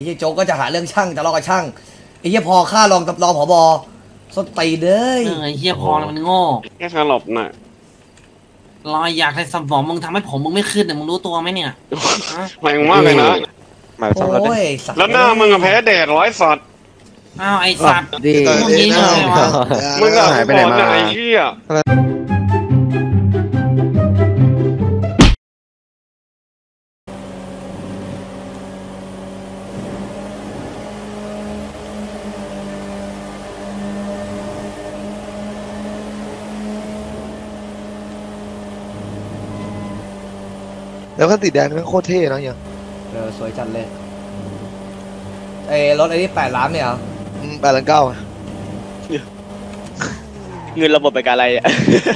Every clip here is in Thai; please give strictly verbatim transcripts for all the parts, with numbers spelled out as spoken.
ไอ้เหี้ยโจ๊กก็จะหาเรื่องช่างจะลอกกับช่างไอ้เหี้ยพอฆ่ารองกับรองผบสตีเลยไอ้เหี้ยพอมันโง่แค่สลบน่ะรอยอยากในสมองมึงทำให้ผมมึงไม่ขึ้นเนี่ยมึงรู้ตัวไหมเนี่ยแรงมากเลยนะโอ้ยแล้วหน้ามึงอะแพ้แดดร้อยสัตว์อ้าวไอ้สัตว์ดีมึงยิงเลยวะมึงอะหายไปไหนมาไอ้เหี้ยแล้วก็ติดแดงมันโคตรเท่นะยังเออสวยจัดเลยไอ้รถไอ้นี่แปดล้านเนี่ยเหรออืมแปดล้านเก้าเงินระบบไปการอะไรอ่ะ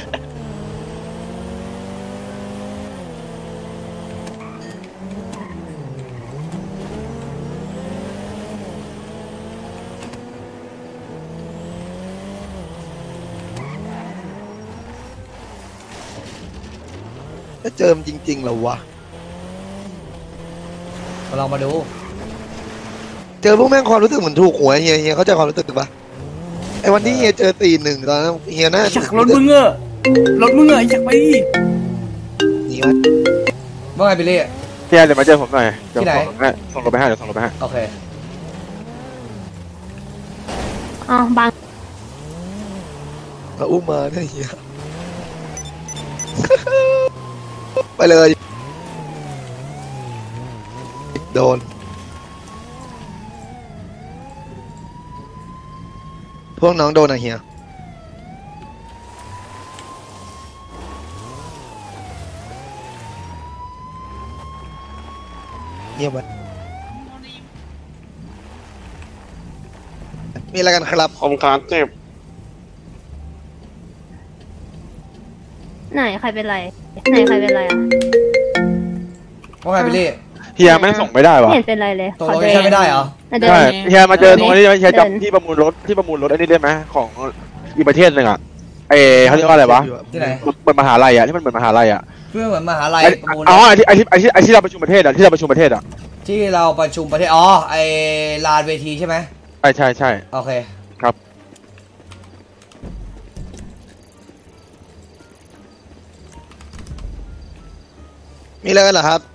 ถ้าเจิมจริงๆเหรอวะมาลองมาดูเจอพวกแม่งความรู้สึกเหมือนถูกหวยเฮียเฮียเข้าใจความรู้สึกปะไอ้วันที่เฮียเจอตีหนึ่งตอนนั้นเฮียน่าจักรถมึงอะรถมึงอะจักไปนี่วะว่าไงบิลลี่เฮียเดี๋ยวมาเจอผมหน่อยที่ไหนส่งรถไปให้เดี๋ยวส่งรถไปให้โอเคอ๋อบังมาอุ้มมาเนี่ยเฮียไปเลยโดนพวกน้องโดนอะเฮียเงียบไว้มีอะไรกันครับผมขาเจ็บไหนใครเป็นไรไหนใครเป็นไรอ่ะว่าไงบิลลี่เฮียไม่ส่งไม่ได้วะเห็นเป็นไรเลยตรงนี้ใช่ไม่ได้เหรอใช่เฮียมาเจอตรงนี้เฮียจำที่ประมูลรถที่ประมูลรถอันนี้ได้ไหมของอีกประเทศหนึ่งอ่ะเอเขาเรียกว่าอะไรวะที่ไหนเหมือนมหาลัยอ่ะที่มันเหมือนมหาลัยอ่ะเพื่อเหมือนมหาลัยประมูลอ๋อไอที่ไอที่ไอที่ไอที่เราประชุมประเทศอ่ะที่เราประชุมประเทศอ่ะที่เราประชุมประเทศอ๋อไอลานเวทีใช่ไหมใช่ใช่ใช่โอเคครับมีอะไรกันเหรอครับ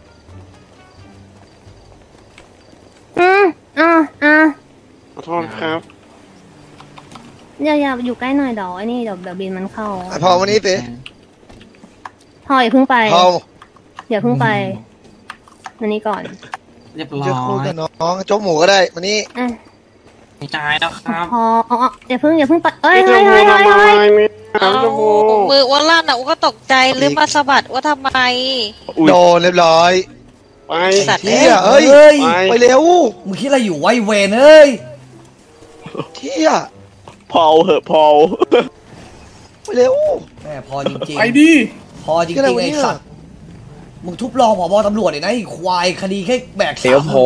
อืมอ่าอ่าขอโทษครับอย่าอย่าอยู่ใกล้หน่อยเดี๋ยวไอ้นี่เดี๋ยวเดี๋ยวบินมันเข้าพอวันนี้สิพออย่าเพิ่งไปพออย่าเพิ่งไปวันนี้ก่อนเรียบร้อยจะคุยกับน้องโจ๊กหมูก็ได้วันนี้จ่ายแล้วครับพออ๋ออย่าเพิ่งอย่าเพิ่งไปเอ้ยเฮ้ยเฮ้ยเฮ้ยเฮ้ยมืออ้วนลั่นอ่ะอ้วนก็ตกใจลืมมาสะบัดว่าทำไมโดนเรียบร้อยไปสัตว์เนี่ยเอ้ยไปเร็วมึงคิดอะไรอยู่ไวเวนเอ้ยเที่ยพอเหอะพอไปเร็วแม่พอจริงๆไปดิพอจริงๆไอ้สัตว์มึงทุบรองผบตำรวจเลยนะไอ้ควายคดีแค่แบกเสียวโผ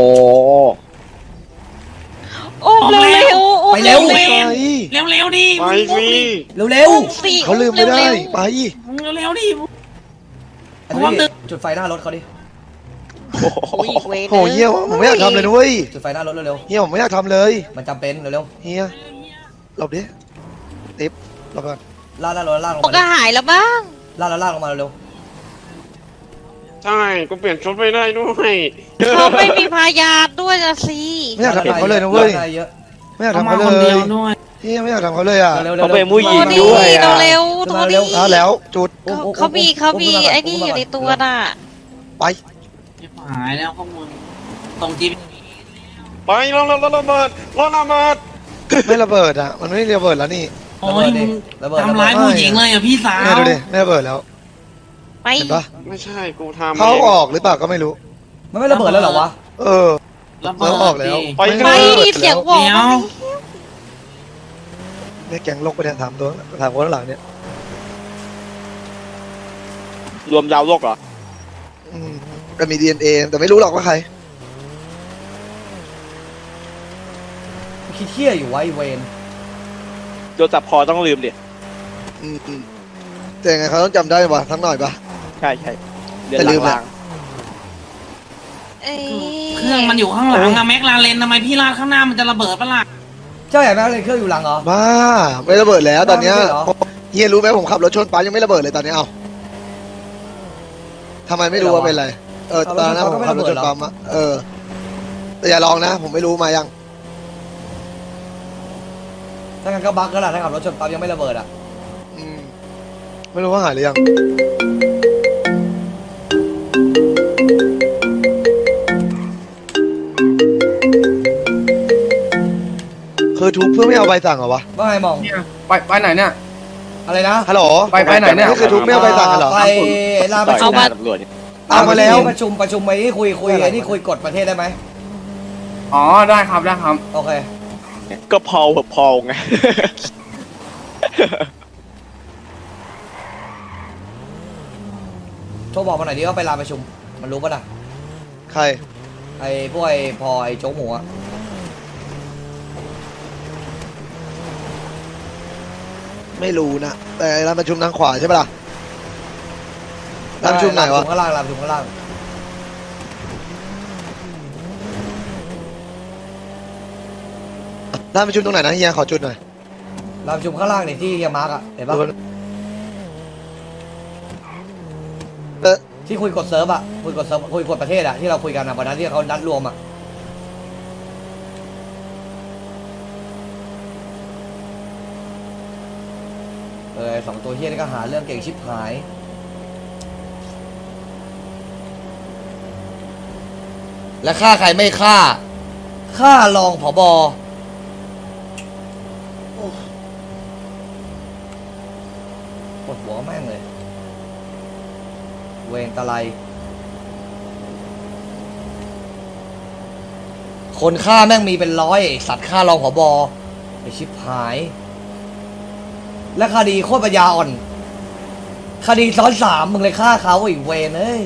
โอ้เร็วไปเร็วเร็วเร็วเร็วดิไปสิเร็วเร็วเขาลืมไม่ได้ไปเร็วเร็วดิจุดไฟหน้ารถเขาดิโหเฮียผมไม่อยากทำเลยนุ้ยจุดไฟหน้ารถเร็วเฮียผมไม่อยากทำเลยมันจำเป็นเร็วๆเฮียหลบดิติ๊บหลบก่อนลากลากลากลากลงมาก็หายแล้วบ้างลากลากลากลงมาเร็วใช่ก็เปลี่ยนชุดไม่ได้ด้วยเขาไม่มีพยานด้วยนะสิไม่อยากทำเขาเลยนะเว้ยไม่อยากทำเขาเลยเฮียไม่อยากทำเขาเลยอ่ะเขาเป็นผู้หญิงด้วยอ่ะเร็วตัวนี้แล้วจุดเขามีเขามีไอ้นี่อยู่ในตัวน่ะไปหายแล้วพวกมึงตรงที่ไปรถรถรถระเบิดรถระเบิดไม่ระเบิดอ่ะมันไม่ระเบิดแล้วนี่โอ้ยมึงทำร้ายผู้หญิงเลยอ่ะพี่สาวดูดิไม่ระเบิดแล้วไปไม่ใช่กูทำเขาออกหรือเปล่าก็ไม่รู้มันไม่ระเบิดแล้วหรอวะเออเขาออกแล้วไปเสียงบอกเนี่ยแกงลกไปเนี่ยถามตัวถามคนข้างหลังเนี่ยรวมยาวโลกเหรออืมก็มี ดี เอ็น เอ แต่ไม่รู้หรอกว่าใครคิดเที่ยอยู่ไว้เวนโดนจับคอต้องลืมดิอืมแต่ไงเขาต้องจำได้ป่ะทั้งหน่อยป่ะใช่ใช่เดือนหลังคือเครื่องมันอยู่ข้างหลังอะแม็กลาเรนทำไมพี่ลาดข้างหน้ามันจะระเบิดปะล่ะเจ้าใหญ่แม่เลยเครื่องอยู่หลังเหรอบ้าไม่ระเบิดแล้วตอนเนี้ยไม่เหรอเฮียรู้ไหมผมขับรถชนปั๊มยังไม่ระเบิดเลยตอนนี้เอาทำไมไม่รู้ว่าเป็นไรเออตอนนั้นผมขับรถชนปั๊มอะเออแต่อย่าลองนะ ผมไม่รู้มายังถ้างั้นก็บั๊กก็แหละถ้าขับรถชนปั๊มยังไม่ระเบิดอ่ะอืมไม่รู้ว่าหายหรือยังคือทุบเพื่อไม่เอาใบสั่งเหรอวะว่าไงมองเนี่ยไปไปไหนเนี่ยอะไรนะฮัลโหลไปไปไหนเนี่ยนี่คือทุบไม่เอาใบสั่งกันเหรอไปลาประชุเอามมาตำรวจนี่เอามาแล้วประชุมประชุมไว้ที่คุยคุยไอ้นี่คุยกฎประเทศได้ไหมอ๋อได้ครับได้ครับโอเคก็พอเหอะพอไงโทรบอกมาหน่อยดิว่าไปลาประชุมมันรู้ป่ะนะใครไอ้พวกไอ้พอไอ้โจ๊กหมูอะไม่รู้นะแต่ร้านประชุมทางขวาใช่ปะล่ะร้านประชุมไหนวะข้างล่างลาประชุมข้างล่างร้านประชุมตรงไหนนะเฮียขอจุดหน่อยลาประชุมข้างล่างนี่ที่เฮียมาร์กอะเห็นปะเออที่คุยกดเซิร์ฟอะคุยกดเซิร์ฟคุยกดประเทศอะที่เราคุยกันอะวันนั้นที่เขานัดรวมอะเออสองตัวเฮียนี่ก็หาเรื่องเก่งชิบหาย และฆ่าใครไม่ฆ่าฆ่ารองผบโอ้ปวดหัวแม่งเลย เวรตะไลคนฆ่าแม่งมีเป็นร้อยไอ้สัตว์ฆ่ารองผบไอชิบหาย และคดีโคตรปัญญาอ่อน คดีซ้อนสามมึงเลยฆ่าเขาอีกเวรเอ้ย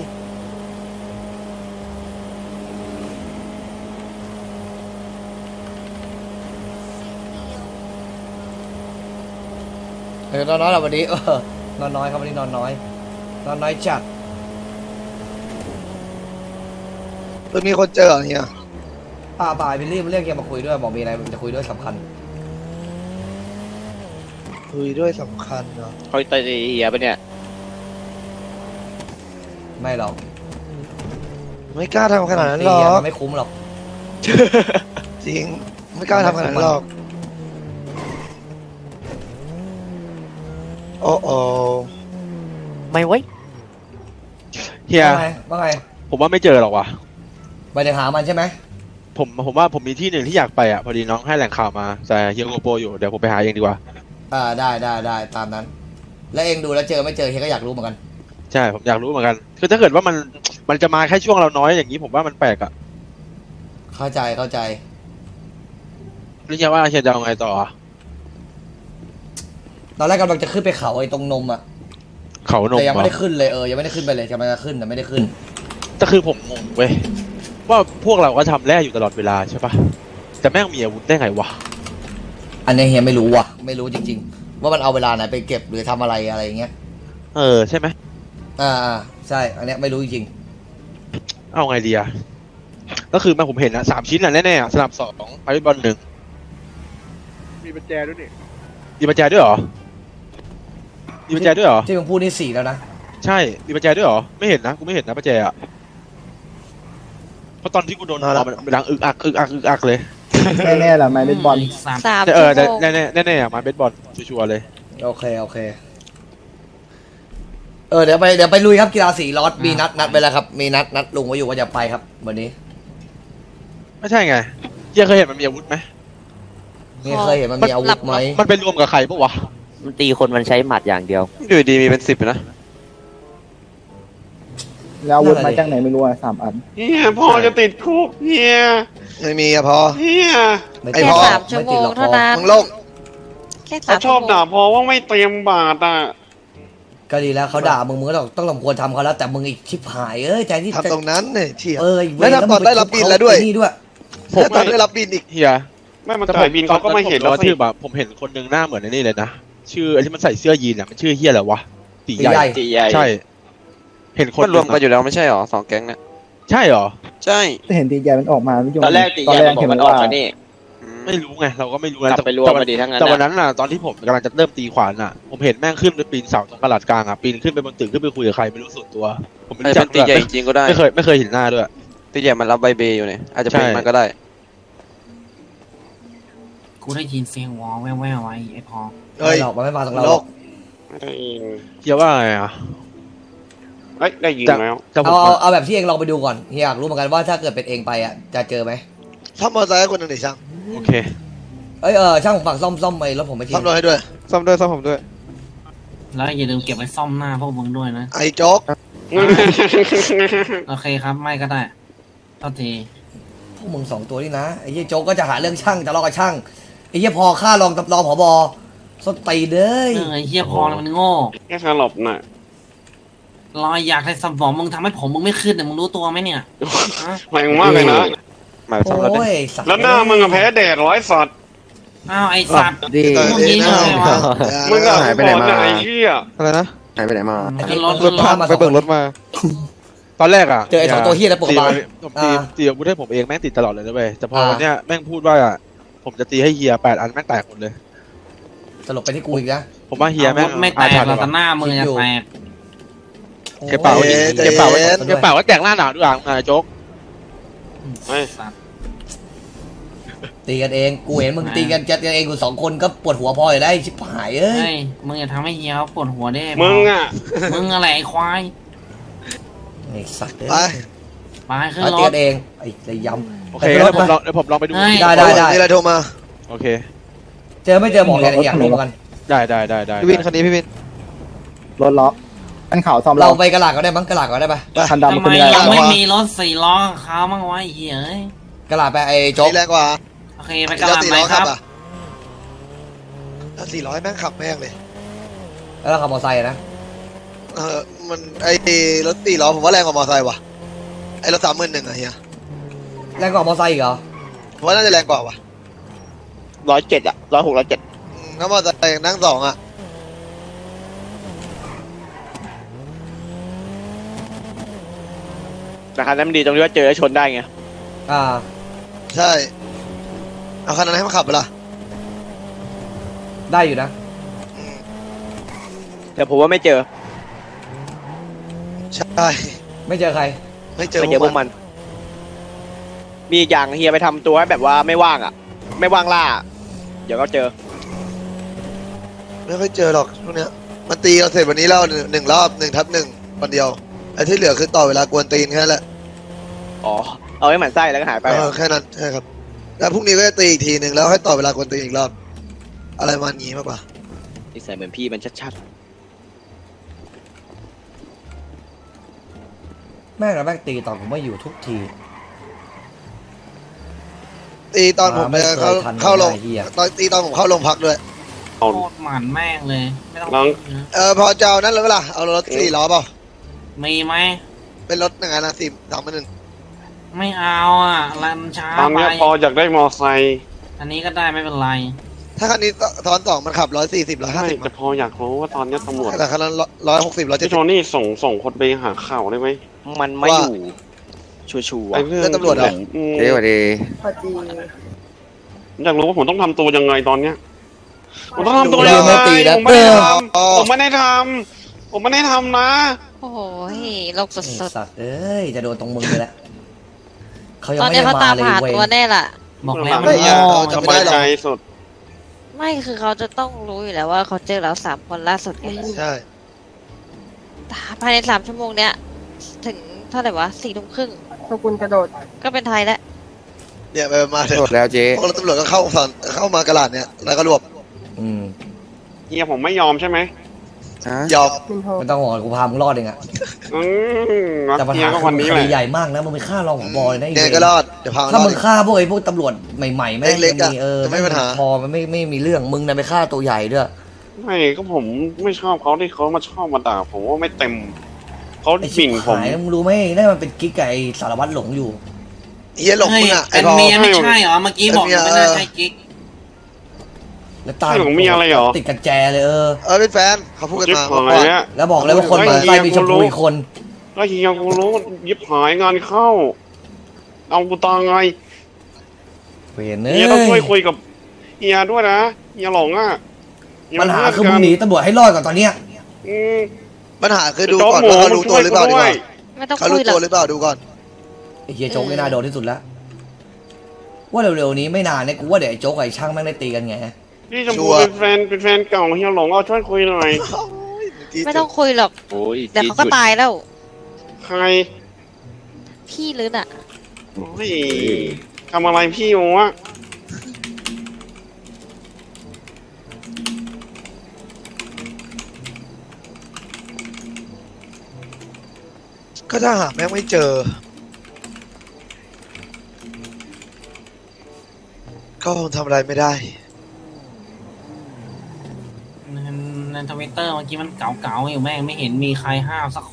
เออนอนน้อยแล้ววันนี้เออนอนน้อยครับวันนี้นอนน้อยนอนน้อยจัดเพิ่งมีคนเจอเหรอเฮียป่าป่าบิลลี่มันเรียกแกมาคุยด้วยบอกมีอะไรจะคุยด้วยสำคัญคุยด้วยสำคัญเนาะคอยตายเฮียปะเนี่ยไม่หรอกไม่กล้าทำขนาดนั้นหรอตีะกมันไม่คุ้มหรอกจริงไม่กล้าทำขนาดนั้นหรอกโอ้โอไม่ไว้เฮียว่าไงว่าไงผมว่าไม่เจอหรอกว่ะไปเดี๋ยวหามันใช่ไหมผมผมว่าผมมีที่หนึ่งที่อยากไปอ่ะพอดีน้องให้แหล่งข่าวมาแต่เฮียโกโปอยู่เดี๋ยวผมไปหาเองดีกว่าอ่าได้ได้ได้ตามนั้น แล้วเองดูแล้วเจอไม่เจอเฮียก็อยากรู้เหมือนกันใช่ผมอยากรู้เหมือนกันคือถ้าเกิดว่ามันมันจะมาแค่ช่วงเราน้อยอย่างนี้ผมว่ามันแปลกอ่ะเข้าใจเข้าใจแล้วเฮียว่าเฮียจะเอาไงต่ออ่ะตอนแรกกำลังจะขึ้นไปเขาไอ้ตรงนมอะเขานมแต่ยังไม่ได้เหรอขึ้นเลยเออยังไม่ได้ขึ้นไปเลยกำลังจะขึ้นแต่ไม่ได้ขึ้นแต่คือผมงงเว้ยว่าพวกเราก็ทำแร่อยู่ตลอดเวลาใช่ปะแต่แม่งมีอาวุธได้ไงวะอันนี้เฮียไม่รู้ว่ะไม่รู้จริงๆ ว่ามันเอาเวลาไหนไปเก็บหรือทำอะไรอะไรอย่างเงี้ยเออใช่ไหมอ่าอ่าใช่อันเนี้ยไม่รู้จริงเอาไงดีอ่ะก็คือมาผมเห็นนะสามชิ้นอ่ะแน่ๆอะสนับสองไม้บอลหนึ่งมีปัญแจด้วยนี่มีปัจจัยด้วยเหรอมีปัจจัยด้วยเหรอที่มึงพูดนี่สี่แล้วนะใช่มีปัจจัยด้วยเหรอไม่เห็นนะกูไม่เห็นนะปัจจัยอ่ะเพราะตอนที่กูโดนเอามันดังอึกอักอึกอักอึกอักเลยแน่ๆแหละไม้เบสบอลสามสามเอชั่อวแต่โมงแน่แน่แน่ๆอะมาเบสบอลชัวร์ๆเลยโอเคโอเคเออเดี๋ยวไปเดี๋ยวไปลุยครับกีฬาสีลอดมีนัดนัดไปแล้วครับมีนัดนัดลุงไว้อยู่ว่าจะไปครับวันนี้ไม่ใช่ไงเฮียเคยเห็นมันมีอาวุธไหมนี่เคยเห็นมันมีอาวุธไหมมันเป็นรวมกับใครปะวะมันตีคนมันใช้หมัดอย่างเดียวอยู่ดีมีเป็นสิบนะแล้วอาวุธมาจากไหนไม่รู้อ่ะสามอันเฮียพ่อจะติดคุกเฮียไม่มีอะพอเฮียไม่ไอ้ติดพ่อแค่สามชั่วโมงเท่านั้นมึงโลกแค่สาเขามชชั่อวบโมด่าง พ่อว่าไม่เตรียมบาทอ่ะก็ดีแล้วเขาด่ามึงมึงก็ต้องต้องสมควรทำเขาแล้วแต่มึงอีกชิบหายเอ้ยใจที่ทำตรงนั้นเนี่ยเชี่ยเออแล้วทำตอนได้รับบินแล้วด้วยนี่ด้วยผมตอนได้รับบินอีกเฮียไม่มาจ่ายบินเขาก็ไม่เห็นแล้แล้ว วที่สิแบบผมเห็นคนหนึ่งหน้าเหมือนไอ้นี่เลยนะชื่อไอ้ที่มันใส่เสื้อยีนอ่ะมันชื่อเฮียอะไรวะตีใหญ่ตีใหญ่ใช่ เห็นคนมันรวมกันอยู่แล้วไม่ใช่หรอสองแก๊งเนี่ยใช่เหรอใช่เห็นตีใหญ่มันออกมาไม่ยอมตอนแรกตีใหญ่มันบอกมันออกมานี่ไม่รู้ไงเราก็ไม่รู้นะกลับไปรวมมาดีทั้งนั้นแต่วันนะนั้นน่ะตอนที่ผมกำลังจะเริ่มตีขวานน่ะ ผมเห็นแม่งขึ้นไปปีนเสาตรงกระดาษกลางอ่ะปีนขึ้นไปบนตึกขึ้นไปคุยกับใครไม่รู้ส่วนตัว ผมไม่อาจรู้จะจัเป็กนตีใหญ่จริงๆก็ได้ไม่เคยไม่เคยเห็นหน้าด้วยตีใหญ่มันรับใบเบย์อยู่เนี่ยอาจจะเป็นใช่มันก็ได้กูได้ยินเสียงวอแว่วๆไว้ไอ้พอเฮ้ยหรอกมันไม่มาตรงเราโลหรอกกไม่ได้ยินเฮียว่าไงอ่ะเอ้ยได้ยินแล้วแต่ผมเอาเอาเอาแบบที่เองลองไปดูก่อนเฮียอยากรู้เหมือนกันว่าถ้าเกิดเป็นเองไปอ่ะจะเจอไหมซ่อมมอเตอร์ไซค์ให้คนหนึ่งดิช่างโอเคเอ้ยเออช่างฝากซ่อมซ่อมไปรถผมไปทีซ่อมรถให้ด้วยซ่อมด้วยซ่อมผมด้วยแล้วอย่าลืมเก็บไว้ซ่อมหน้าพวกมึงด้วยนะไอ้โจ๊กโอเคครับไม่ก็ได้เท่าทีพวกมึงสองตัวนี่นะไอ้เหี้ยโจ๊กก็จะหาเรื่องช่างจะลอกกับช่างไอ้เหี้ยพอค่ารองรองผบส้นตีนเด้ยเออไอ้เฮียพอมันโง่แค่สลบน่ะรอยอยากในสมองมึงทำให้ผมมึงไม่ขึ้นเนี่ยมึงรู้ตัวไหมเนี่ยฮะแรงมากเลยนะมาซ่อมรถโอ้ดิยสัตว์แล้วหน้ามึงอะแพ้แดดร้อยสัตว์อ้าวไอ้สัตว์ดีพวกนี้ใช่ไหมวะมึงอะไปไหนมาไอ้เหี้ยอะไรนะหายไปไหนมาขึ้นรถรขึ้ถนรพาถมาไปเบิกรถมา ตอนแรกอ่ะเจอไอ้สองตัวเหี้ยแล้วปวดตีบ้านผมตีอ่าตีอาวุธให้ผมเองแม่งติดตลอดเลยนะเว้ยแต่พออ่าวันเนี้ยแม่งพูดว่าผมจะตีให้เฮียแปดอันแม่งแตกหมดเลยสลบไปที่กูอีกนะผมว่าเฮียแม่งไม่แตกหรอกแต่หน้ามึงจะแตกเก็บเป่าไว้ดิโอ้ยเก็บเป่าไว้ใจย็นเก็บเป่าไว้แตกหน้าหนาวด้วยอ่ะอ่าโจ๊กสัตว์ตีกันเองกูเห็นมึงตีกันจัดกันเองกูสองคนก็ปวดหัวพออยู่ได้ชิบหายเอ้ยเฮ้ยมึงอย่าทำให้เฮียเขาปวดหัวได้มึงอะมึงอะไรไอ้ควายไอ้สัตว์เอ้ไปยไปขึ้นเอารตีถกันเองไอ้ระยำโอเคไปเดี๋ยวรถผมไปลองเดี๋ยวผมลองไปดูเฮ้ยได้ได้ได้มีอะไรโทรมาโอเคเจอไม่เจอบอกเลยอยากรู้เหมือนกันได้ได้ได้ได้พี่วินคันนี้พี่วินรถล็อกอันขาวซ่อมเราเราไปกระหลาดก็ได้มั้งกระหลาดก็ได้ปะคันทำดำไมขึ้นไม่ได้ยังไม่มีรถสี่ล้อกับเขาบ้างวะไอ้เหี้ยเอ้ยกระหลาดไปไอ้โจ๊กนี่แรงกว่าโอเคไปกระลาดไหนครับอ่ะแล้วสี่ร้อยแม่งขับแม่งเลยแล้วเราขับมอเตอร์ไซค์อะนะเออมันไอ้รถสี่ล้อผมว่าแรงกว่ามอเตอร์ไซค์ว่ะไอ้รถสามหมื่นหนึ่งอะเฮียแรงกว่ามอเตอร์ไซค์อีกเหรอผมว่าน่าจะแรงกว่าว่ะร้อยเจ็ดอ่ะร้อยหกร้อยเจ็ดอืมงั้นมอเตอร์ไซค์นั่งสองอะนะครับนั้นมันดีตรงที่ว่าเจอแล้วชนได้ไงอ่าใช่เอาคันนั้นให้มันขับไปละได้อยู่นะอืมแต่ผมว่าไม่เจอใช่ไม่เจอใครไม่เจอไม่เจอพวกมัน มีอีกอย่างเฮียไปทำตัวให้แบบว่าไม่ว่างอ่ะ ไม่ว่างล่า เดี๋ยวก็เจอไม่ค่อยเจอหรอกพวกเนี้ยมันตีเราเสร็จวันนี้แล้วหนึ่งรอบหนึ่งทับหนึ่งวันเดียวไอ้ที่เหลือคือต่อเวลากวนตีนแค่นั้นแหละอ๋อ เอาให้หมันไส้แล้วก็หายไปเออแค่นั้นใช่ครับแล้วพรุ่งนี้ก็จะตีอีกทีหนึ่งแล้วให้ต่อเวลากวนตีนอีกรอบอะไรประมาณนี้มากกว่านิสัยเหมือนพี่มันชัดแม่งแล้วแม่งตีตอนผมไม่อยู่ทุกทีตีตอนผมไม่เนี่ยเคยเข้าทันเข้าลงไอ้เหี้ยตอนตีตอนผมเข้าโรงพักด้วยโคตรหมันแม่งเลย ไม่ต้องลองเออพอจะเอานั่นเลยเปล่าเอารถสี่ล้อเปล่ามีไหมเป็นรถหนึ่งอันนะสี่สามพันหนึ่งไม่เอาอ่ะรันช้าตอนไปเนี้ยพออยากได้มอไซค์อันนี้ก็ได้ไม่เป็นไรถ้าคันนี้ซ้อนสองมันขับร้อยสี่สิบร้อยห้าใช่สิบแต่พออยากรู้ว่าตอนเนี้ยตำรวจแต่คันนั้นร้อยหกสิบร้อยเจ็ดพี่สิโทบนี่ส่งส่งคนไปหาข่าวได้ไหมๆ มันไม่อยู่ ชัวร์ๆไอ้อะเรื่องเรื่องตำรวจเหรออืมเดี๋ยวดีอยากรู้ว่าผมต้องทำตัวยังไงตอนเนี้ยผมต้องทำตัวเรื่ยัองงไงไม่ตีนะผมไม่ได้ทอ๋อำผมไม่ได้ทำผมไม่ได้ทำนะโอ้โหโลกสไอ้ดสัตว์เอ้ยจะโดนตรงมึงเลยแหละเขาๆยังตอนไม่นี้ได้เขามาตามเลยหาเว้ยตัวแน่ล่ะบอกแล้วไม่มันอยากโง่เอาจะสบายใจสุดไม่คือเขาจะต้องรู้อยู่แล้วว่าเขาเจอแล้วสามคนล่าสุดไงใช่ภายในสามชั่วโมงเนี้ย ถึงเท่าไหร่วะสี่ทุ่มครึ่งพวกคุณกระโดด ก็เป็นไทยแล้วเนี่ยไปมาเถหมอะดแล้วเจ๊พวกตำรวจก็เข้าสอนเข้ามากระลาดเนี่ยแล้วก็รวบอืมเฮียผมไม่ยอมใช่ไหมยอมไม่ต้องห่วงกูพามึงรอดเองอะอืมรักแต่ปัญเฮียหาก็คืวันอนี้คแหดีละใหญ่มากนะมึงไปฆ่ารองผบเลยนะไอ้ยังไงเวก็รรอดเดี๋ยวพาถ้ามามึงฆ่าพวกไอ้พวกตำรวจใหม่ๆแม่งเล็กๆอะมีเออจะไม่มีปัญหาพอมันไม่ไม่มีเรื่องมึงน่ะไปฆ่าตัวใหญ่ด้วยไม่ก็ผมไม่ชอบเขาที่เขามาชอบมาด่าผมว่าไม่เต็มเขาไอ้หชิมิ่บนผมหายมึงรู้ไหมนั่นมันเป็นกิ๊กกับไอ้สารวัตรหลงอยู่เฮียหลงมึงอ่ะไอ้เป็นพอเมียไม่ใช่เหรอ เมื่อกี้บอกอยู่ไม่น่าใช่กิ๊กแล้วตายใช่หลงมีอะไรเหรอติดกันแจเลยเออเออเป็นแฟนเขาพูดกันจิ๊บมาหายเนี่ยแล้วบอกเลยว่าคนเหมือนไส้มีชมพูอีกคนเก็เฮียกูรู้ยิบหายงานเข้า เอากูตายไงเห็นเนเฮียต้องช่วยคุยกับเฮียด้วยนะเฮียหลงอ่ะเฮียปัญหาเพื่นคือมึงหนีตำรวจให้รอดก่อนตอนเนี้ยอืมปัญหาคือดูโจ๊กก่อนหมูว่าเขามึงรู้ช่ตัววยหรือกูเปล่าดีด้กวยว่าไม่ต้องเขาคุรู้ยหรตัอวกหรือเปล่าดูก่อนไอ้เฮียโจ๊กนี่น่าโดนที่สุดแล้วว่าเร็วๆนี้ไม่นานเนี่ยกูว่าเดี๋ยวไอ้โจ๊กกับไอ้ช่างแม่งได้ตีกันไงพี่ชมพูเป็นแฟนเป็นแฟนเก่าเฮียหลงเอาช่วยคุยหน่อยไม่ต้องคุยหรอกโอ้ยเดี๋ยวเขาก็ตายแล้วใครพี่ลึกอ่ะโอ้ยทำอะไรพี่วะก็ถ้าหาแม่งไม่เจอ ก็คงทำอะไรไม่ได้ในในทวิตเตอร์เมื่อกี้มันเก่าๆอยู่แม่งไม่เห็นมีใครห้ามสักคน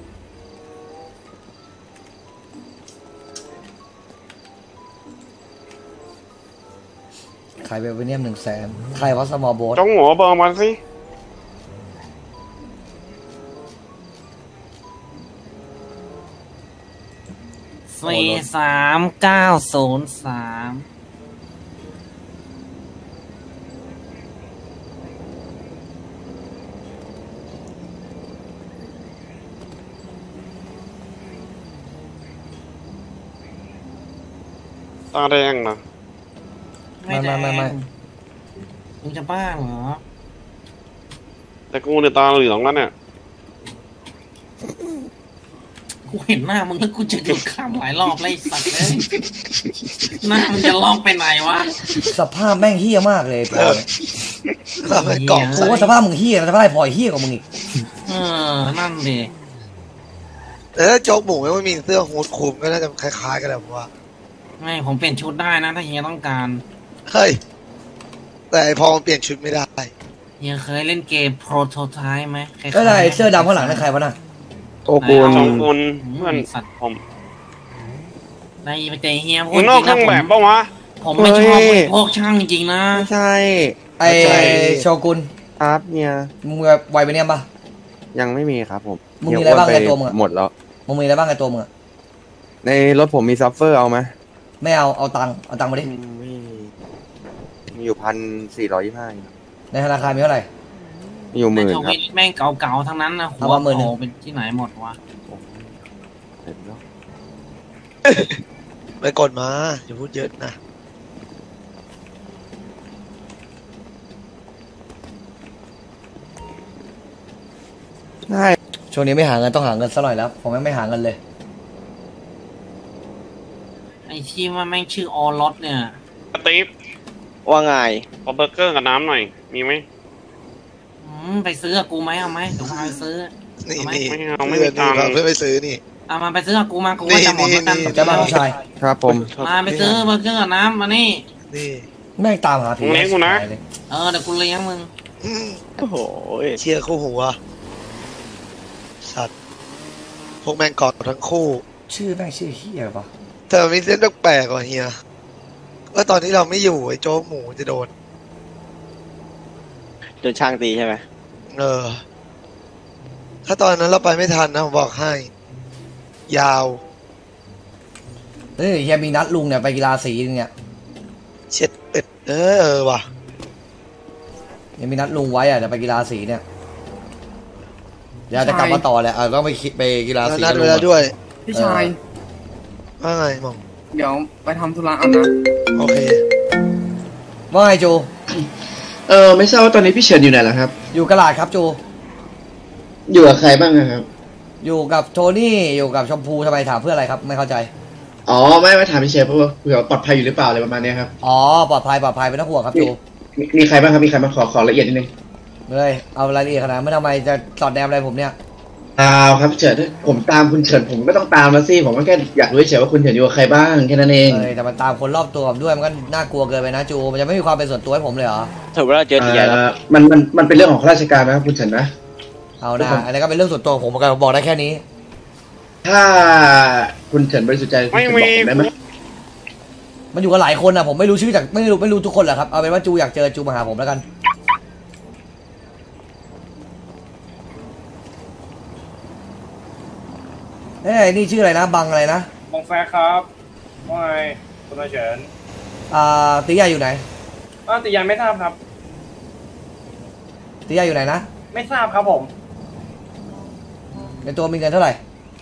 ขายเบลเวเนียมหนึ่งแสนใครว่าสมอลโบ๊ทจ้องหัวเบอร์มาสิสี่สามเก้าศูนย์สามตาแดงนะไม่ไม่ไม่ไม่มึงจะบ้าเหรอแต่กูเนี่ยตาเหลืองแล้วเนี่ยกูเห็นหน้ามึงแล้วกูจะหยุดข้ามหลายรอบเลยไอ้สัตว์เลยหน้ามึงจะลอกไปไหนวะสภาพแม่งเฮี้ยมากเลยพลอยเราไปเกาะกูว่าสภาพมึงเฮี้ยนะสภาพไอ้พลอยเฮี้ยกว่ามึงอีกเออนั่นดิแต่ถ้าโจ๊กหมูไม่มีเสื้อฮูดคลุมก็น่าจะคล้ายๆกันแหละผมว่าไม่ผมเปลี่ยนชุดได้นะถ้าเฮียต้องการเฮ้ย แต่ไอ้พอมันเปลี่ยนชุดไม่ได้เฮียเคยเล่นเกมโปรโตไทป์ไหมคล้ายๆก็ได้เสื้อดำข้างหลังนั่นใครวะน่ะโตกูลสองคนเพื่อนสัตว์ผมในไปเจอเฮียพูมึดงจนอกริงเครื่นะองผแบบมปะวะผมไม่ชอบพวกช่างจริงๆนะไม่ใช่ไอ้โชกุนครับเนี่ยมึงแบบไวเบเนียมปะยังไม่มีครับผมมึงมีอะไรบ้างในตัวมึงอะหมดแล้วมึงมีอะไรบ้างในตัวมึงอะในรถผมมีซัฟเฟอร์เอาไหมไม่เอาเอาตังค์เอาตังค์มาดิไม่มีอยู่พันสี่ร้อยยี่ห้าในธนาคารมีเท่าไหร่มีอยู่หในมื่นทครัวิบตแม่งเก่าๆทั้งนั้นนะหัเอาวมาหมื่นหนึ่โผงล่เป็นที่ไหนหมดวะเห็นแล้วไปกดมาอย่าพูดเยอะนะใช่ช่วงนี้ไม่หาเงินต้องหาเงินซะหน่อยแล้วผมแม่งไม่หาเงินเลยไอ้ที่ว่าแม่งชื่อออลอตเนี่ยสตีฟว่าไงขอเบอร์เกอร์กับน้ำหน่อย มีไหมอืมไปซื้อกับกูไหมเอาไหมเดี๋ยวพาไปซื้อนี่เอาไหมนี่ไม่เอาไม่เพื่มีอนตันี่งค์เพื่อนไปซื้อนี่เอามาไปซื้อกับกูมากูว่าจะหมดแล้วกันนี่ขอบใจมากผู้ชายครับผมมาไปซื้อเบอร์เกอร์กับน้ำมานี่นี่แม่งตามหาผีมึงเลี้ยงกูนะเออเดี๋ยวกูเลี้ยงมึงอืมโอ้โหเชียร์คู่หัวสัตว์พวกแม่งกอดทั้งคู่ชื่อแม่งชื่อเฮียปะแต่มีเส้นแปลกๆว่ะเฮียว่าตอนที่เราไม่อยู่ไอ้โจ๊กหมูจะโดนโดนช่างตีใช่ไหมเออ ถ้าตอนนั้นเราไปไม่ทันนะผมบอกให้ ยาวเฮ้ยเฮียมีนัดลุงเนี่ยไปกีฬาสีเนี่ยเช็ดเป็ดเออเออว่ะยังมีนัดลุงไว้อะจะไปกีฬาสีเนี่ยเดี๋ยวจะกลับมาต่อแหละเออต้องไปคิดไปกีฬาแล้วสีนัดกับเวลุงลาอะด้วยพี่ชายว่าไงหมองเดี๋ยวไปทำธุระเอานะโอเคว่าไงจูเออไม่ทราบว่าตอนนี้พี่เฉินอยู่ไหนแล้วครับอยู่กระลาดครับจูอยู่กับใครบ้างอะครับอยู่กับโทนี่อยู่กับชมพูทำไมถามเพื่ออะไรครับ ไม่เข้าใจอ๋อไม่ไม่ถามพี่เฉินเพราะว่าเผื่อปลอดภัยอยู่หรือเปล่าอะไรประมาณเนี้ยครับอ๋อปลอดภัยปลอดภัยไม่ต้องห่วงครับจูมีมีใครบ้างครับมีใครบ้างขอขอละเอียดนิดนึงเลยเอารายละเอียดขนาดไม่ทำไมจะสอดแนมอะไรผมเนี่ยอ้าวครับพี่เฉินผมตามคุณเฉินผมก็ต้องตามแล้วสิผมก็แค่อยากรู้เฉยๆว่าคุณเฉินอยู่กับใครบ้างแค่นั้นเองเออแต่มันตามคนรอบตัวผมด้วยมันก็น่ากลัวเกินไปนะจูมันจะไม่มีความเป็นส่วนตัวให้ผมเลยเหรอถือว่าเราเจอทีใหญ่แล้วเอ่อมันมันมันเป็นเรื่องของข้าราชการนะครับคุณเฉินนะเอานะอันนี้ก็เป็นเรื่องส่วนตัวของผมเหมือนกันผมบอกได้แค่นี้ถ้าคุณเฉินบริสุทธิ์ใจคุณไม่เฉินบอกมีผมได้ไหมมันอยู่กับหลายคนนะผมไม่รู้ชื่อจากไม่รู้ไม่รู้ทุกคนแหละครับเอาเป็นว่าจูอยากเจอจูมาหาผมแล้วกันเอ้ยนี่ชื่ออะไรนะบังอะไรนะบองแฟร์ครับว่าไงคุณนายเฉินอ่าตีใหญ่อยู่ไหนอ้าวแต่ยังไม่ทราบครับตีใหญ่อยู่ไหนนะไม่ทราบครับผมในตัวมีเงินเท่าไหร่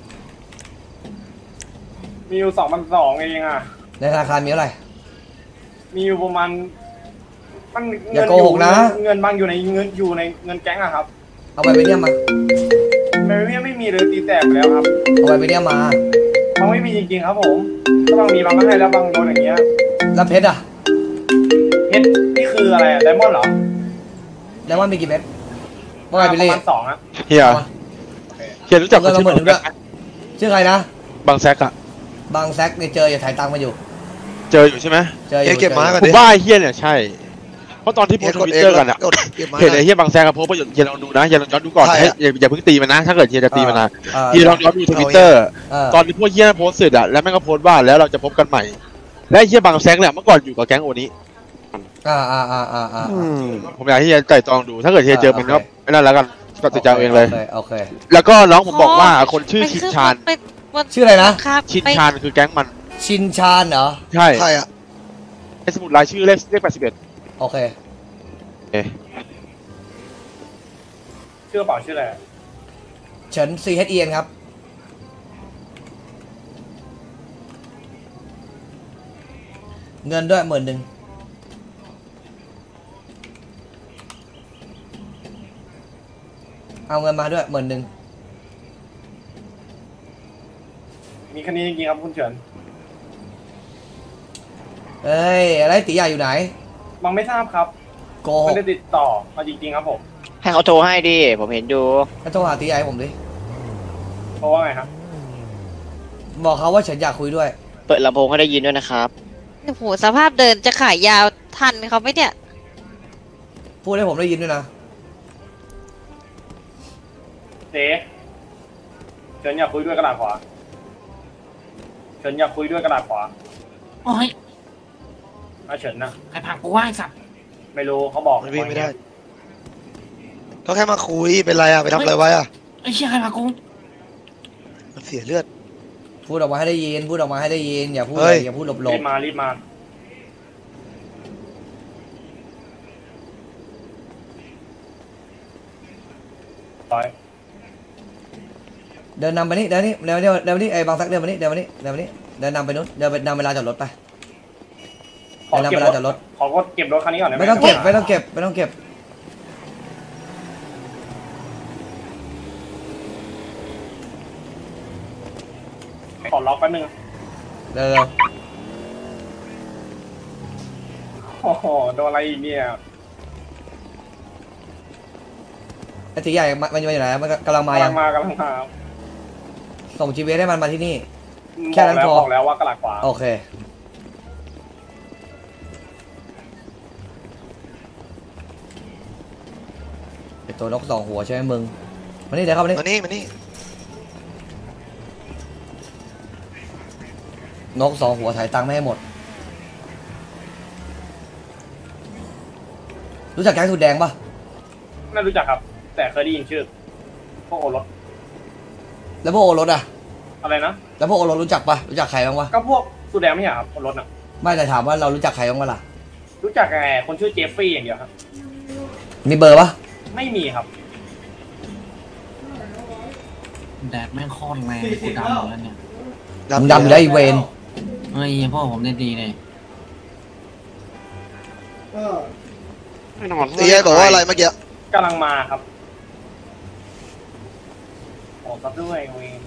มีอยู่สองพันสองเองอ่ะในธนาคารมีเท่าไหร่มีอยู่ประมาณมันอย่าเงินโกหกนะเงินบางอยู่ในเงินอยู่ในเงินแก๊งอะครับเอาไปไปเนี่ยมาไม่ไม่ไม่มีเลยตีแตกไปแล้วครับเอาไปไปเนี่ยมาบางไม่มีจริงๆครับผมถ้าบางมีบางก็ให้แล้วบางโดนอย่างเงี้ยแล้วเพชรอ่ะเพชรนี่คืออะไรอะไดมอนด์เหรอแล้วว่ามีกี่เม็ดว่าไงปพี่ระลี่มาณสองอะเฮียเฮียรู้จักคนเงินชื่มาอหมื่นหนึ่งด้วยชื่อใครนะบางแซกอะบางแซกเนี่ยเจออย่าถ่ายตังค์มาอยู่เจออยู่ใช่ไหมเจออเฮียยู่เก็บม้ากันผมดิว่าไอ้เฮียเนี่ยใช่เพราะตอนที่โพเฮีสยต์กทดวิตเองเตอร์กันอะกดเก็บม้าเห็นไอ้เฮียบางแซกกับโพสต์ประโยชน์เฮียลองดูนะเฮียลองย้อนดูก่อนใช่อะให้อย่าอย่าเพิ่งตีมันนะ ถ้าเกิดเฮียจะตีมันนะอ่าเฮียลองย้อนดูทวิตเตอร์เออตอนที่พวกเฮียโพสต์เสร็จอะแล้วแม่งก็โพสต์ว่าแล้วเราจะพบกันใหม่ และไอ้เฮียบางแซกเนี่ยเมื่อก่อนอยู่กับแก๊งโอนี้อ่าอ่าอ่าอ่าอ่าผมอยากให้เฮียไต่ตรองดู ถ้าเกิดเฮียเจอมันก็โอเคไม่นั่นแล้วกันตัดสินใจเอาเองเลยโอคโอเคแล้วก็น้องผมบอกว่าคนชื่อชินชานไปวันชื่ออะไรนะครับชินไปชานคือแก๊งมันชินชานเหรอใช่ใช่อ่ะไอ้สมุดรายชื่อเลขเลขแปดสิบเอ็ดโอเคชื่อกระเป๋าชื่ออะไรเฉิน ซี เอช อี เอ็น ครับ เงินด้วยหมื่นหนึ่งเอาเงินมาด้วยหมื่นหนึ่งมีคันนี้จริงๆครับคุณเฉินเอ้ยอะไรตีใหญ่อยู่ไหนบางไม่ทราบครับโกหไม่กได้ติดต่อมาจริงๆครับผมให้เขาโทรให้ดิผมเห็นดูให้โทรหาตีใหญ่ให้ผมดิเพราะว่าไงครับบอกเขาว่าฉันอยากคุยด้วยเปิดลำโพงให้ได้ยินด้วยนะครับโอ้โหสภาพเดินจะขายยาวทันเขาไหมเนี่ยพูดให้ผมได้ยินด้วยนะเจ๊เฉินอยากคุยด้วยกระดาษขวาเฉินอยากคุยด้วยกระดาษขวาโอ้ยอาเฉินนะใครพังกูว่าไอ้สัตว์ไม่รู้เขาบอกมันวิ่งไม่ได้ก็แค่มาคุยเป็นไรอ่ะไปทำอะไรไว้อ่ะไอ้เชี่ยใครพังกูมันเสียเลือดพูดออกมาให้ได้ยิน พูดออกมาให้ได้ยิน อย่าพูดเฮ้ยอย่าพูดหลบรีบมารีบมา ต่อยๆเดินนำไปนี่เดินนี่เดินนี่เดินนี่ไอ้บางสักเดินมานี่เดินมานี่เดินมานี่เดินนำไปนู้นเดินไปนำเวลาจอดรถไปขอเดินนำเก็บเวรลาถจอดรถขอกดเก็บรถคันนี้ก่อนได้ไหมไม่ต้องเก็บไม่ต้องเก็บไม่ต้องเก็บขอล็อกแป๊บนึงเร็วโอ้โหโดนอะไรอีกเนี่ยๆไอ้ตีใหญ่มันมันอยู่ไหนมันกำลังมายักำลังงมากำลังมาส่ง จี พี เอส ให้มันมาที่นี่บแค่อกนั้นแล้วพอบอกแล้วว่ากระดาษขวาโอเคไอ้ตัวนกสองหัวใช่ไหมมึงมานี่เดี๋ยวเข้ามานี่มานี่มานี่นกสองหัวถ่ายตังค์ไม่ให้หมด รู้จักแก๊งสุดแดงปะไม่รู้จักครับ แต่เคยได้ยินชื่อพวกโอรสแล้วพวกโอรสอะอะไรนะแล้วพวกโอรสรู้จักปะรู้จักใครบ้างวะก็พวกสุดแดงไม่ใช่เหรอครับโอรสน่ะไม่แต่ถามว่าเรารู้จักใครบ้างวะล่ะรู้จักไงคนชื่อเจฟฟรีย์อย่างเดียวครับมีเบอร์ปะไม่มีครับแดดแม่งโคตรแรงกูดำหมดแล้วเนี่ยมึงดำอยู่ได้อีเวนเฮ้ยพ่อผมได้ดีเลยไม่นอนตีใหญ่บอกว่าอะไรเมื่อกี้กำลังมาครับโอ้ซับด้วยเวน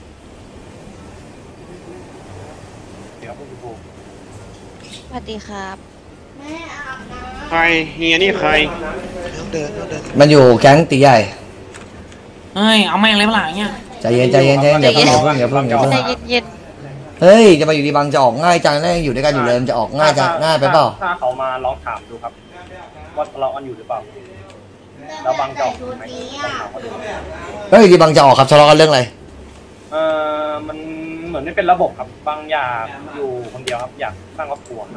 เดี๋ยวคุณครูสวัสดีครับใครเฮียนี่ใครต้องเดินต้องเดินมันอยู่แก๊งตีใหญ่เฮ้ยเอาแม่งเลยเปล่าเนี่ยใจเย็นใจเย็นใจเย็นอย่าเพิ่งอย่าเพิ่งอย่าเพิ่งอย่าใจเพิ่งเย็นเฮ้ยจะมาอยู่ดีบางจะออกง่ายจังแน่ยังอยู่ด้วยกันอยู่เลยมันจะออกง่ายจังง่ายไปเปล่าถ้าเขามาลองถามดูครับ ว่าทะเลาะกันอยู่หรือเปล่า แล้วบางจอกไหมลองถามเขาดูเฮ้ยดีบางจะออกครับทะเลาะกันเรื่องอะไรเออมันเหมือนไม่เป็นระบบครับ บางอยากอยู่คนเดียวครับ อยากสร้างครอบครัวครับ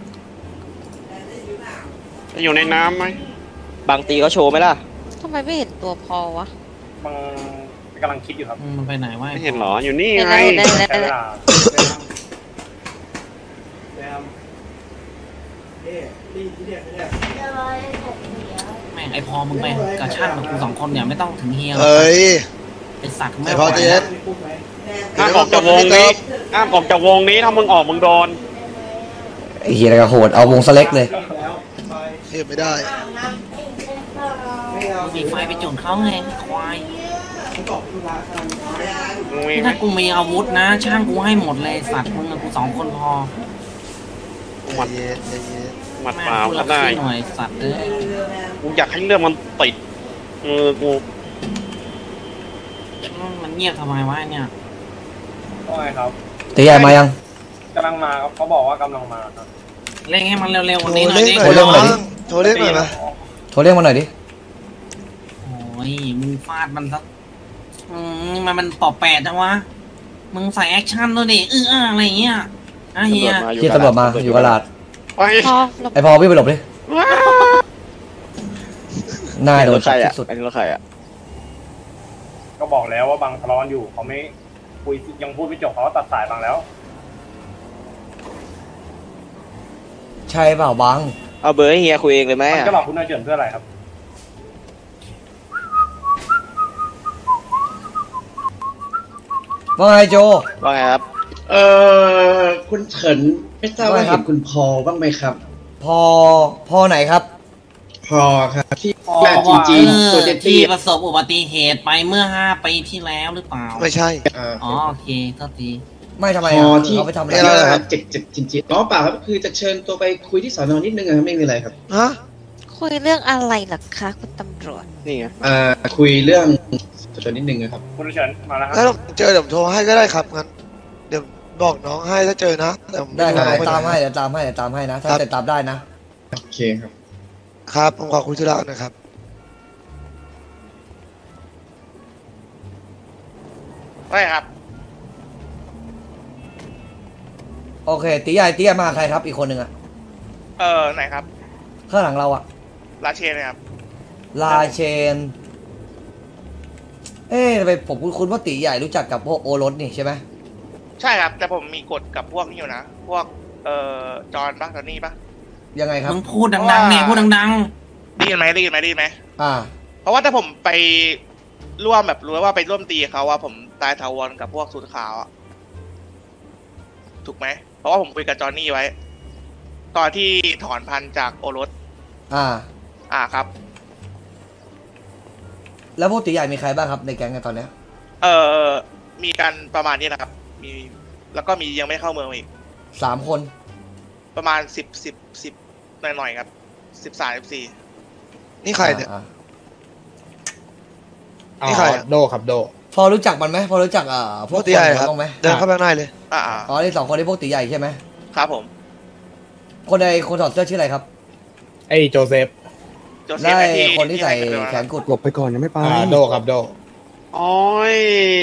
จะอยู่ในน้ำไหมบางตีเขาโชว์ไหมล่ะๆทำไมไม่เห็นตัวพอวะบางกำลังคิดอยู่ครับมันไปไหนวะไม่เห็นเหรออยู่นี่ได้ไงได้ได้ใช้เวได้ลาแม่งไอพอมึงไปกระชากกับกูสองคนเนี่ยไม่ต้องถึงเฮียหรอกเอ้ยไอสัตว์ไม่ไอไหพอวเจ๊ห้ามออกจากวงนี้ห้ามออกจากวงนี้ถ้ามึงออกมึงโดนไอ้เฮียอะไรก็โหดเอาวงสเล็กเลยเทียบไม่ได้มีไฟไปจุดเขาไงควายมึงมีนี่ไหมถ้ากูมีอาวุธนะ ช่างกูให้หมดเลยสัตว์มึงกับกูสองคนพอหมัดใจเย็นใจเย็นหมัดแม่เปล่ากูก็รักได้พี่หน่อยสัตว์เลยกูอยากให้เรื่องมันติดเออกูมันเงียบทำไมวะเนี่ยว่าไงครับตีใหญ่มายังกำลังมาครับเขาบอกว่ากำลังมาครับเร่งให้มันเร็วๆกโทว่าร นี้หน่อยเล่นดิหน่อยโทรเล่นหน่อยดิน้องโทรเล่นหน่อยไหมโทรเรียกมาหน่อยดิโอ้ยมึงฟาดมันสักอืมมันมันปอบแปดจังวะมึงใส่แอคชั่นด้วยดิเอออะไรอย่างเงี้ยอ่ะเฮียเฮียตำรวจมาอยู่กระลาดไปพอหลบไอพอพี่ไปหลบดิหน้าโดนใครจับอ่ะที่สุดอันนี้รถใครอ่ะก็บอกแล้วว่าบางทะเลาะกันอยู่เขาไม่คุยยังพูดไม่จบเขาก็ตัดสายบางแล้วใช่เปล่าบังเอาเบอร์ให้เฮียคุยเองเลยไหมมันอ่ะจะหลอกคุณนายเฉินเพื่ออะไรครับว่าไงโจว่าไงครับเออคุณเฉินไม่ทราบว่าว่าไงครัเห็บนคุณพอบ้างไหมครับพอพอไหนครับพอครับที่อ๋อแรกจริงเอๆอตัวเจที่ตี้ประสบอุบัติเหตุไปเมื่อห้าปีที่แล้วหรือเปล่าไม่ใช่อ่าอ๋อโอเคโทษทีไม่ทำไมพออ่ะที่เขาไปทำอะไรม่ ด้ครับเจ็บเจ็บจริงๆน้องเปล่าครับคือจะเชิญตัวไปคุยที่สอนอนิดนึงอะครับไม่มีอะไรครับฮะคุยเรื่องอะไรเหรอคะคุณตำรวจนี่ไงอ่าคุยเรื่องสอนอนิดนึงนะครับคุณนายเฉินมาแล้วคถ้ารับผมเจอเดี๋ยวผมโทรให้ก็ได้ครับงั้นเดี๋ยวบอกน้องให้ถ้าเจอนะแต่ผมได้ครับโทเดี๋ยวน้ตาองมไปให้เดี๋ยวตามให้เดี๋ยวตามให้นะ ถ้าครับจะตามได้นะโอเคครับครับผมขอคุยธุระหนะครับไม่ครับโอเคตีใหญ่ตีใหญ่มากับใครครับ อีกคนหนึ่งอ่ะเออไหนครับข้างหลังเราอ่ะลาเชนนะครับลาเชน เอ๊ะทำไมผมคุ้นๆว่าตีใหญ่รู้จักกับพวกโอรสนี่ใช่ไหมใช่ครับ แต่ผมมีกฎกับพวกนี้อยู่นะ พวกเอ่อจอนปะตอนนี้ปะยังไงครับมึงพูดดังๆเนี่ยพูดดังได้ยินไหมได้ยินไหมได้ยินไหมอ่าเพราะว่าถ้าผมไปร่วมแบบรู้ว่าไปร่วมตีเขาว่าผมตายทาวรกับพวกสูตรขาวอะถูกไหม เพราะว่าผมคุยกับจอห์นนี่ไว้ ตอนที่ถอนพันธุ์จากโอรสอ่าอ่าครับแล้วพวกตีใหญ่มีใครบ้างครับในแก๊งกันตอนเนี้ยเออมีกันประมาณนี้นะครับ มีแล้วก็มียังไม่เข้าเมืองมาอีกสามคนประมาณสิบสิบสิบหน่อยๆครับสิบสามสิบสี่นี่ใครเนี่ยอ่านี่ใครอะโดครับโดพอรู้จักมันไหมพอรู้จักอ่าพพววกกตีใหญ่ครับบ้างไหมเดินเข้าไปข้างในเลยอ่าอ๋อนี่สองคนที่พวกตีใหญ่ใช่ไหมครับผมคนใดคนถอดเสื้อชื่ออะไรครับไอ้โจเซฟโจเซฟได้ไอ้ที่คนที่ใส่ห้กันไปแขนกุดหลบไปก่อนยังไม่ไปอ่าโดครับโดโอ้ย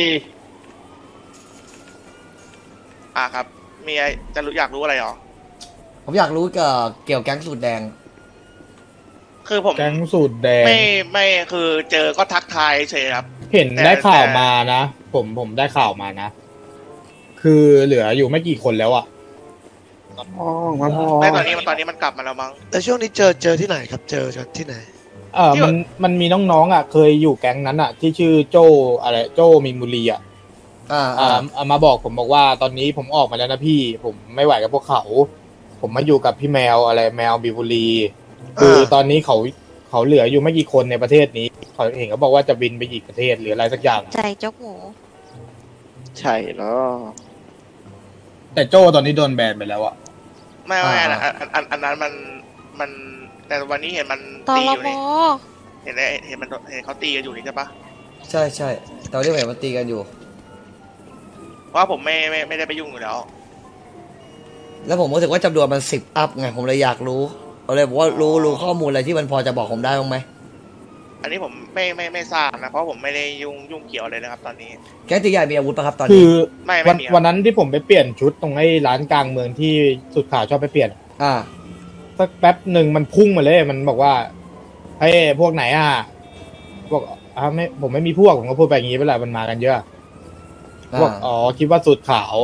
อ่าครับ มีอะไรจะรู้อยากรู้อะไรหรอผมอยากรู้เกี่ยวเกี่ยวแก๊งสูตรแดงคือผมแก๊งสูตรแดงไม่ไม่คือเจอก็ทักทายเฉยครับเห็นแต่ได้ข่าวแต่มานะ ผมผมได้ข่าวมานะ คือเหลืออยู่ไม่กี่คนแล้วอ่ะพ่อมาพ่อไม่ตอนนี้มันตอนนี้มันกลับมาแล้วมั้งแต่ช่วงนี้เจอเจอที่ไหนครับ เจอจากที่ไหนเออที่มันมันมีน้องๆอ่ะ เคยอยู่แก๊งนั้นอ่ะ ที่ชื่อโจอะไรโจมีมูลีอ่ะอ่าอ่าอ่าเอามาบอกผมบอกว่าตอนนี้ผมออกมาแล้วนะพี่ ผมไม่ไหวกับพวกเขา ผมมาอยู่กับพี่แมวอะไรแมวบิบุรี คือตอนนี้เขาเขาเหลืออยู่ไม่กี่คนในประเทศนี้เขาเห็นเขาบอกว่าจะบินไปอีกประเทศหรืออะไรสักอย่างใจจกหมูใช่แล้วแต่โจตอนนี้โดนแบนไปแล้วอ่ะไม่ไม่อันอันอันอันอันนั้นมันมัน แต่วันนี้เห็นมันตอตีรอยู่มนี่เห็นไหมเห็นมันเห็นเขาตีกันอยู่นี่ใช่ปะใช่ใช่ตอนที่ผมเห็นมันตีกันอยู่เพราะว่าผมไม่ไม่ไม่ได้ไปยุ่งอยู่แล้วแล้วผมรู้สึกว่าจำนวนมันสิบอัพไงผมเลยอยากรู้ผมเลยบอกว่ารู้รู้ข้อมูลอะไรที่มันพอจะบอกผมได้บ้างไหมอันนี้ผมไม่ไม่ไม่ทราบนะเพราะผมไม่ได้ยุ่งยุ่งเกี่ยวเลยนะครับ ตอนนี้แก๊งตีใหญ่มีอาวุธปะครับตอนคืนี้อไม่ไม่วันมีวันนั้นที่ผมไปเปลี่ยนชุดตรงไอ้ร้านกลางเมืองที่สุดข่าวชอบไปเปลี่ยนอ่าสักแป๊บหนึ่งมันพุ่งมาเลยมันบอกว่าเฮ้ยพวกไหนอ่ะบอกอ่าไม่ผมไม่มีพวกผมก็พูดไปอย่างงี้ไปแหละมันมากันเยอะพวกอ่าอ๋อคิดว่าสุดขาว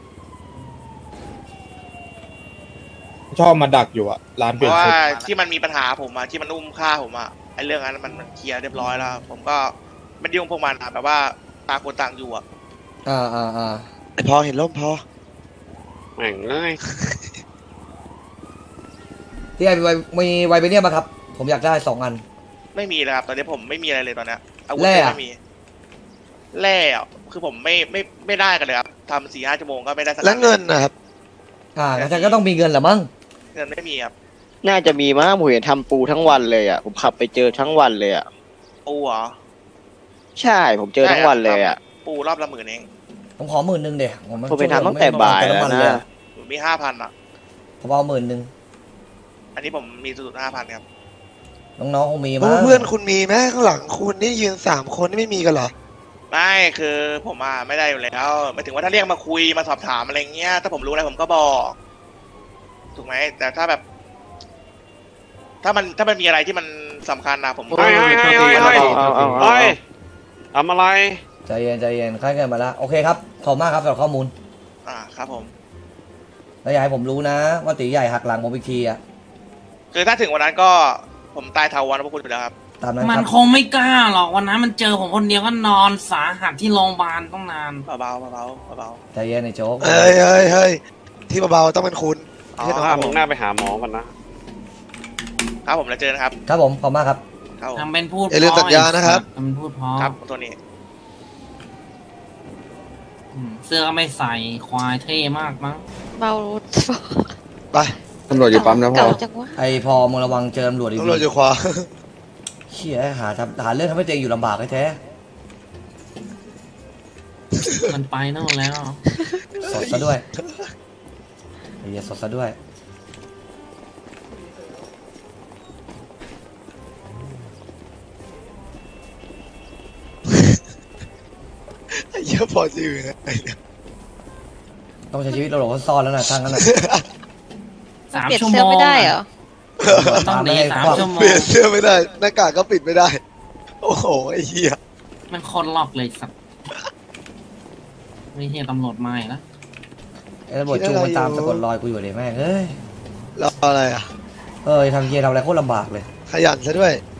ชอบมาดักอยู่อะร้านเพเปลี่ยนราะว่าชุดที่มันมีปัญหาผมอะที่มันอุ้มฆ่าผมอะไอเรื่องนั้นมันมันเคลียร์เรียบร้อยแล้ว ผมก็ไม่ได้ยุ่งพวกมันอะแบบว่าต่างคนต่างอยู่อะอ่าอ่าอ่าไอพอเห็นร่มพอแม่งเลยพี่ไอมีไวมีไวเบเนียมมาครับ ผมอยากได้สองอันไม่มีเลยครับตอนนี้ผมไม่มีอะไรเลยตอนเนี้ยอาวุธแร่ก็อะไม่มีแร่อะคือผมไม่ไม่ไม่ได้กันเลยครับทำสี่ห้าชั่วโมงก็ไม่ได้สักแล้วเงินนะครับอ่างั้นฉันก็ต้องมีเงินแหละมั้งเงินไม่มีครับน่าจะมีมั้งผมเห็นทำปูทั้งวันเลยอ่ะผมขับไปเจอทั้งวันเลยอ่ะปูเหรอใช่ผมเจอทั้งวันเลยอ่ะปูรอบละหมื่นเองผมขอหมื่นหนึ่งเดี๋ยวผมผมไปทำตั้งแต่บ่ายแล้วนะผมมีห้าพันอะผมเอาหมื่นหนึ่งอันนี้ผมมีสุดห้าพันครับน้องๆคงมีโอ้มั้งเพื่อนคุณมีไหมข้างหลังคุณนี่ยืนสามคนนี่ไม่มีกันเหรอไม่คือผมอ่ะไม่ได้อยู่แล้วหมายถึงว่าถ้าเรียกมาคุยมาสอบถามอะไรเงี้ยถ้าผมรู้อะไรผมก็บอก ถูกไหมแต่ถ้าแบบ ถ้ามันถ้ามันมีอะไรที่มันสำคัญนะผมเฮ้ยเฮ้ยเฮ้ยเฮ้ยเฮ้ยเฮ้ยทำอะไรใจเย็นใจเย็นค่ายเงินมาแล้วโอเคครับขอบคุณมากครับสำหรับข้อมูลอ่าครับผมแล้วอยากให้ผมรู้นะว่าตีใหญ่หักหลังผมอีกทีอะคือถ้าถึงวันนั้นก็ผมตายทาวันพวกคุณอยู่แล้วครับตามนั้นมัคน รับคงไม่กล้าหรอกวันนั้นมันเจอผมคนเดียวก็นอนสาหัสที่โรงพยาบาลต้องนานเบาๆเบาๆเบาใจเย็นไอ้โจ๊กเฮ้ยเฮ้ยเฮ้ยที่เบาๆต้องเป็นคุณๆอ๋อไม่ใช่คถ้ารับมึผงมน่าไปหาหมอกันนะครับผมแล้วเจอนะครับครับผมขอบคุณมากครับครับผมทำเป็นพูดอย่าลืมสัญญานะครับทำเป็นพูดเพราะครับตัวนี้อืมเสื้อก็ไม่ใส่ควายเท่มากมั้งเมาไปตำรวจอยู่ปั๊มนะพ่อเก่าจังวะไอพอมึงระวังเจอตำรวจดีตำรวจอยู่ขวาๆเชี่ยหาทำหาเรื่องทำให้ตัวเองอยู่ลำบากแท้มันไปนั่นแล้วๆสดซะด้วยไอ้เหี้ยสดซะด้วยเยอะพอจริงนะต้องใช้ชีวิตเราหลงซ่อนแล้วนะทางนั้นนะสามเปลี่ยนชั่วโมเสื้อง ไม่ได้เหรอต้องดีสามชั่วโมเปลี่งยนเสื้อไม่ได้หน้ากากก็ปิดไม่ได้ โอ้โหไอ้เหี้ยมันคนล็อกเลยสัตว์ไม่ใช่ตำรวจไม่ละไอ้ตำรวจจูงมันตามสะกดรอยกูอยู่เลยแม่งเอ้ยรออะไรอ่ะเออทำเยียทำอะไรโคตรลำบากเลยขยันซะด้วยเ